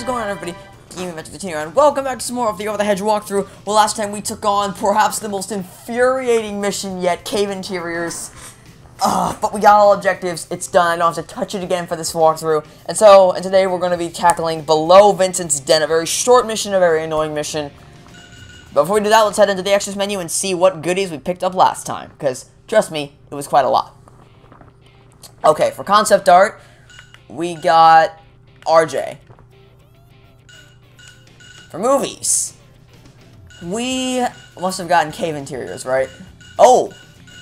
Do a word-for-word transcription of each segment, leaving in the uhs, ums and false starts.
What's going on, everybody? Game Adventure continue, and welcome back to some more of the Over the Hedge walkthrough. Well, last time we took on perhaps the most infuriating mission yet, cave interiors. Uh, but we got all objectives. It's done. I don't have to touch it again for this walkthrough. And so, and today we're going to be tackling Below Vincent's Den, a very short mission, a very annoying mission. But before we do that, let's head into the extras menu and see what goodies we picked up last time. Because, trust me, it was quite a lot. Okay, for concept art, we got R J. For movies, we must have gotten cave interiors, right? Oh!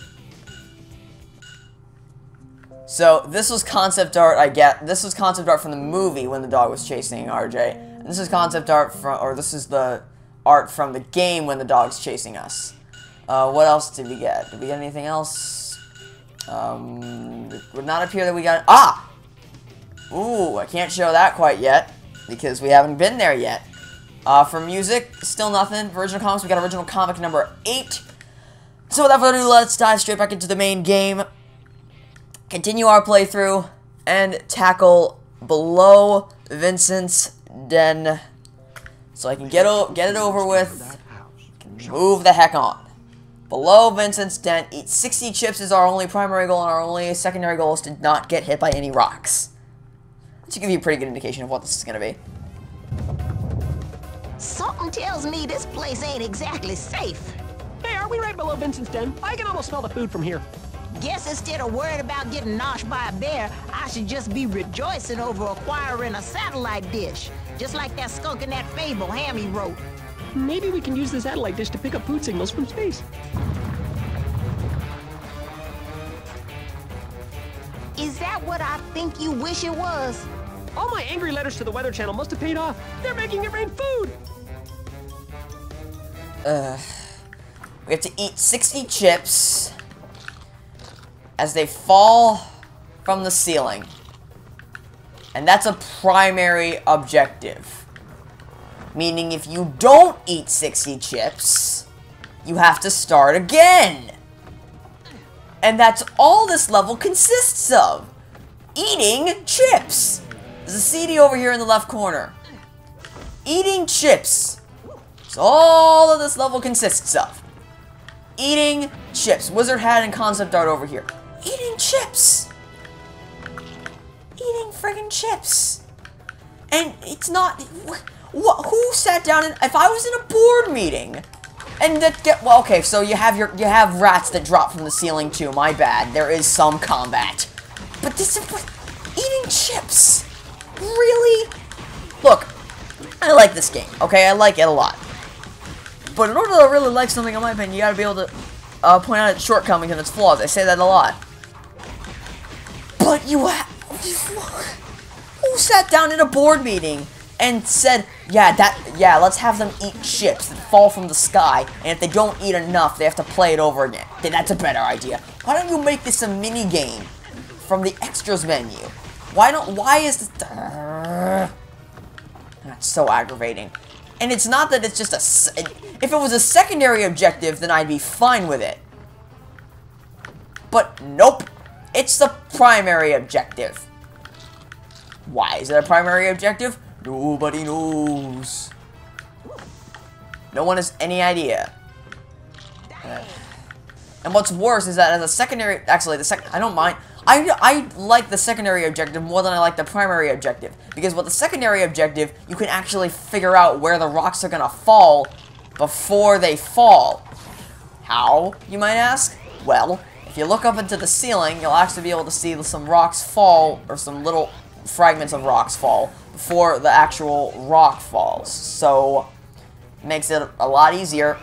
So, this was concept art, I get. This was concept art from the movie when the dog was chasing R J. And this is concept art from, or this is the art from the game when the dog's chasing us. Uh, what else did we get? Did we get anything else? Um, it would not appear that we got, ah! Ooh, I can't show that quite yet, because we haven't been there yet. Uh, for music, still nothing. For original comics, we got original comic number eight. So without further ado, let's dive straight back into the main game. Continue our playthrough, and tackle Below Vincent's Den. So I can get, o get it over with, move the heck on. Below Vincent's Den, eat sixty chips is our only primary goal, and our only secondary goal is to not get hit by any rocks. To give you a pretty good indication of what this is going to be. Something tells me this place ain't exactly safe. Hey, are we right below Vincent's Den? I can almost smell the food from here. Guess instead of worried about getting noshed by a bear, I should just be rejoicing over acquiring a satellite dish. Just like that skunk in that fable Hammy wrote. Maybe we can use the satellite dish to pick up food signals from space. Is that what I think you wish it was? All my angry letters to the Weather Channel must have paid off. They're making it rain food! Uh, we have to eat sixty chips as they fall from the ceiling. And that's a primary objective. Meaning if you don't eat sixty chips, you have to start again. And that's all this level consists of. Eating chips. There's a C D over here in the left corner. Eating chips. That's all that this level consists of. Eating chips. Wizard hat and concept art over here. Eating chips. Eating friggin' chips. And it's not... Wh who sat down and... If I was in a board meeting... And that get... Well, okay, so you have your... You have rats that drop from the ceiling too. My bad. There is some combat. But this is... Eating chips. Really? Look, I like this game, okay? I like it a lot. But in order to really like something, in my opinion, you gotta be able to uh, point out its shortcomings and its flaws. I say that a lot. But you ha- Who sat down in a board meeting and said, yeah, that, yeah, let's have them eat chips that fall from the sky, and if they don't eat enough, they have to play it over again. Okay, that's a better idea. Why don't you make this a mini game from the extras menu? Why don't, why is this, that's so aggravating. And it's not that it's just a, if it was a secondary objective, then I'd be fine with it. But nope, it's the primary objective. Why is it a primary objective? Nobody knows. No one has any idea. Uh, and what's worse is that as a secondary, actually, the sec, I don't mind. I, I like the secondary objective more than I like the primary objective. Because with the secondary objective, you can actually figure out where the rocks are going to fall before they fall. How, you might ask? Well, if you look up into the ceiling, you'll actually be able to see some rocks fall, or some little fragments of rocks fall, before the actual rock falls. So, it makes it a lot easier.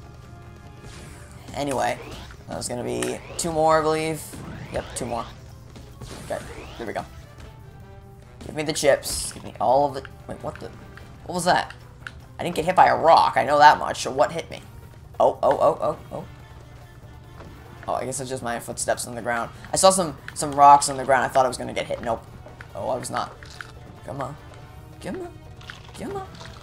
Anyway, there's going to be two more, I believe. Yep, two more. Okay, there we go. Give me the chips. Give me all of the... Wait, what the... What was that? I didn't get hit by a rock, I know that much. So what hit me? Oh, oh, oh, oh, oh. Oh, I guess it's just my footsteps on the ground. I saw some, some rocks on the ground. I thought I was going to get hit. Nope. Oh, I was not. Come on. Come on. Come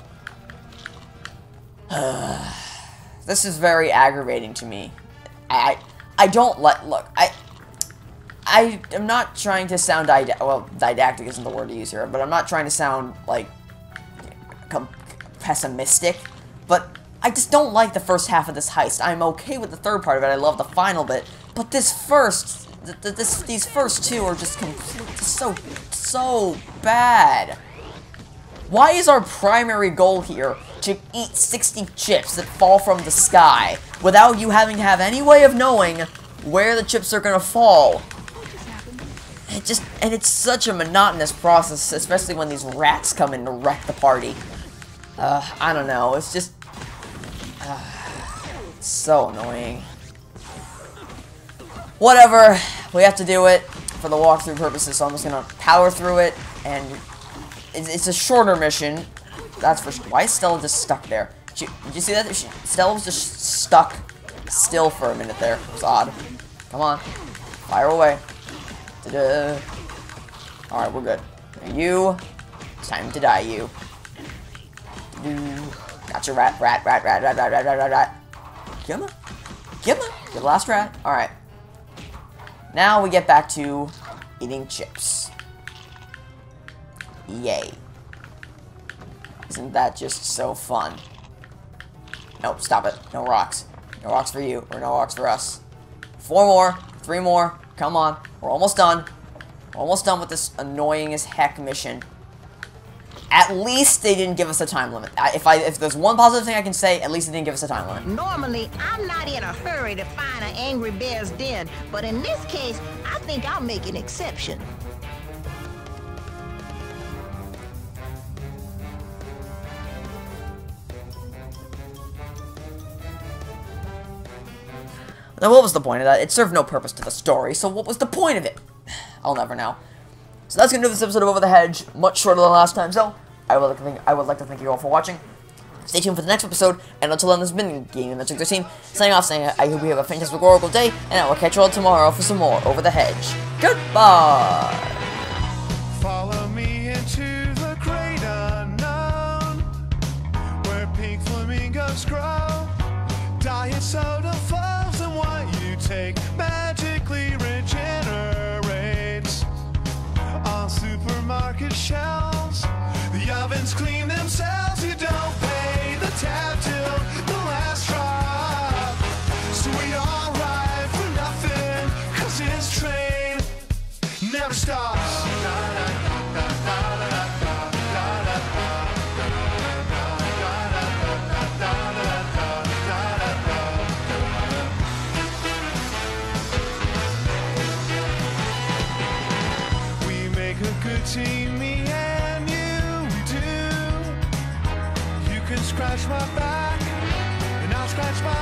on. This is very aggravating to me. I... I don't let... Look, I... I am not trying to sound didactic. Well, didactic isn't the word to use here, but I'm not trying to sound like pessimistic, but I just don't like the first half of this heist. I'm okay with the third part of it. I love the final bit, but this first, th th this these first two are just completely so so bad. Why is our primary goal here to eat sixty chips that fall from the sky without you having to have any way of knowing where the chips are gonna fall? It just, and it's such a monotonous process, especially when these rats come in to wreck the party. Uh, I don't know, it's just, uh, it's so annoying. Whatever, we have to do it for the walkthrough purposes, so I'm just gonna power through it, and it's, it's a shorter mission, that's for sure. Why is Stella just stuck there? She, did you see that? She, Stella was just stuck still for a minute there. It was odd. Come on, fire away. Ta-da. Alright, we're good. You, it's time to die, you. Got your rat, rat, rat, rat, rat, rat, rat, rat, rat, rat. Come on. Come on. You're the last rat. Alright. Now we get back to eating chips. Yay. Isn't that just so fun? Nope, stop it. No rocks. No rocks for you, or no rocks for us. Four more. Three more. Come on. We're almost done. We're almost done with this annoying as heck mission. At least they didn't give us a time limit. If I if there's one positive thing I can say, at least they didn't give us a time limit. Normally, I'm not in a hurry to find an angry bear's den, but in this case, I think I'll make an exception. Now, what was the point of that? It served no purpose to the story, so what was the point of it? I'll never know. So that's going to do this episode of Over the Hedge. Much shorter than last time, so I would like to thank, I would like to thank you all for watching. Stay tuned for the next episode, and until then, this has been Gaming Magic thirteen, signing off, saying I hope you have a fantastic oracle day, and I will catch you all tomorrow for some more Over the Hedge. Goodbye! Follow me into the great unknown, where pink flamingos grow. Diet soda falls, and what you take magically regenerates. On supermarket shelves, the ovens clean themselves. You don't pay the tab till the last drop. So we all ride for nothing, cause this train never stops. Team, me and you, we do. You can scratch my back, and I'll scratch my